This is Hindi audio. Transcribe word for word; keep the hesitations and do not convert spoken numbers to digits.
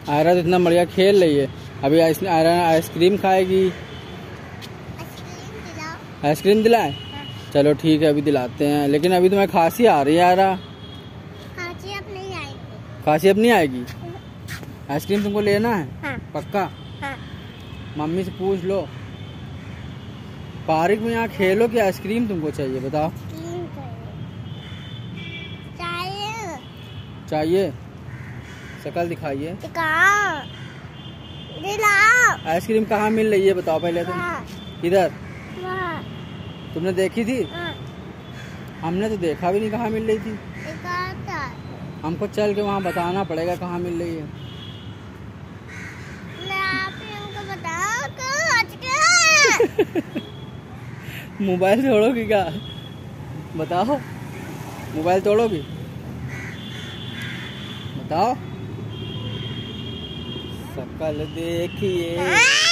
आयरा तो इतना बढ़िया खेल रही है। अभी आयरा आइसक्रीम खाएगी। आइसक्रीम दिलाए? हाँ। चलो ठीक है, अभी दिलाते हैं। लेकिन अभी तुम्हें खांसी आ रही है आयरा। खांसी अब नहीं आएगी। खांसी अब नहीं आएगी? आइसक्रीम तुमको लेना है? हाँ। पक्का? हाँ। मम्मी से पूछ लो। पार्क में यहाँ खेलो कि आइसक्रीम तुमको चाहिए, बताओ। चाहिए। चाहिए? शक्ल दिखाइए। दिलाओ। आइसक्रीम कहाँ मिल रही है बताओ पहले तुम। किधर? तुमने देखी थी? हाँ। हमने तो देखा भी नहीं कहाँ मिल रही थी। हमको चल के वहाँ बताना पड़ेगा कहाँ मिल रही है। मोबाइल तोड़ोगी क्या? बताओ, मोबाइल तोड़ोगी? बताओ। शक्ल देखिए।